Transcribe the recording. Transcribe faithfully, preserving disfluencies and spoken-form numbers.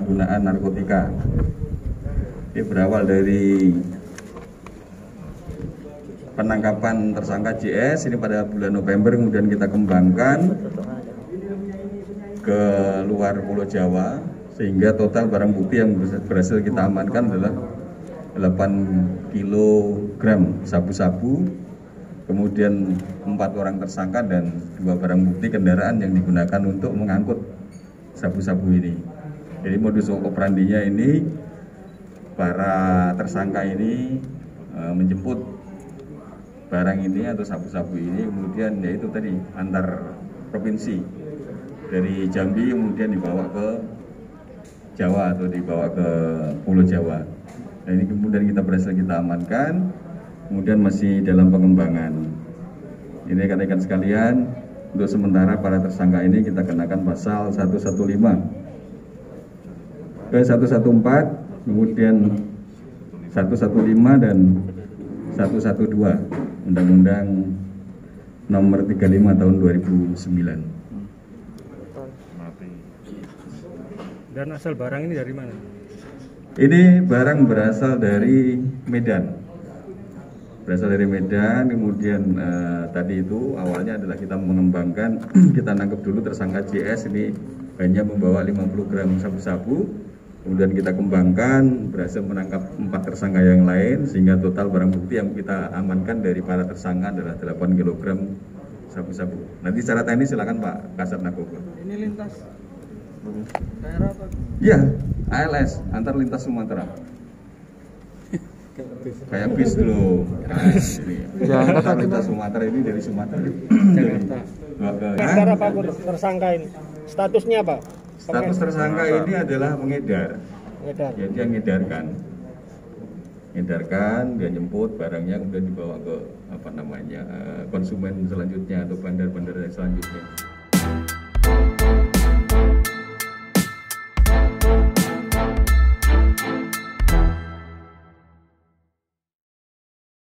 penyalahgunaan narkotika. Ini berawal dari penangkapan tersangka J S ini pada bulan November, kemudian kita kembangkan ke luar Pulau Jawa, sehingga total barang bukti yang berhasil kita amankan adalah delapan kilogram sabu-sabu, kemudian empat orang tersangka dan dua barang bukti kendaraan yang digunakan untuk mengangkut sabu-sabu ini. Jadi modus operandinya ini, para tersangka ini e, menjemput barang ini atau sabu-sabu ini, kemudian yaitu tadi antar provinsi, dari Jambi kemudian dibawa ke Jawa atau dibawa ke Pulau Jawa. Nah, ini kemudian kita berhasil kita amankan, kemudian masih dalam pengembangan. Ini rekan-rekan sekalian, untuk sementara para tersangka ini kita kenakan pasal seratus lima belas ke seratus empat belas, kemudian seratus lima belas dan seratus dua belas Undang-Undang Nomor tiga puluh lima Tahun dua ribu sembilan. Dan asal barang ini dari mana? Ini barang berasal dari Medan. Berasal dari Medan, kemudian eh, tadi itu awalnya adalah kita mengembangkan, kita nangkep dulu tersangka J S ini hanya membawa lima puluh gram sabu-sabu. Kemudian kita kembangkan, berhasil menangkap empat tersangka yang lain, sehingga total barang bukti yang kita amankan dari para tersangka adalah delapan kilogram sabu-sabu. Nanti secara teknis silakan Pak Kasat Narkoba. Ini lintas daerah apa? Iya, A L S, antar lintas Sumatera. Kayak bis dulu. Nah, ini. Antar lintas Sumatera ini dari Sumatera. Jakarta. Sekarang Pak tersangka ini statusnya apa? Status tersangka ini adalah mengedar. Mengedar. Ya, dia mengedarkan. Mengedarkan, dia jemput barangnya kemudian dibawa ke apa namanya konsumen selanjutnya atau bandar-bandar selanjutnya.